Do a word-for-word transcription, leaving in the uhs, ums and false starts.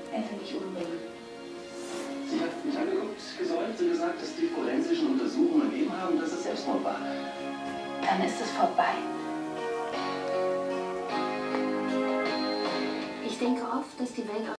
Er will mich umbringen. Sie hat mich angeguckt, gesäumt und gesagt, dass die forensischen Untersuchungen ergeben haben, dass es Selbstmord war. Dann ist es vorbei. Ich denke oft, dass die Welt